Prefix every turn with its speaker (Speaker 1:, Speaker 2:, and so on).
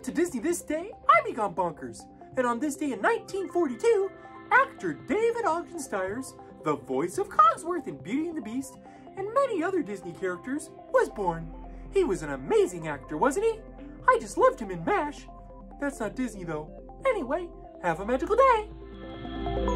Speaker 1: to Disney this day, I begun bonkers. And on this day in 1942, actor David Ogden Stiers, the voice of Cogsworth in Beauty and the Beast, and many other Disney characters, was born. He was an amazing actor, wasn't he? I just loved him in MASH. That's not Disney though. Anyway, have a magical day.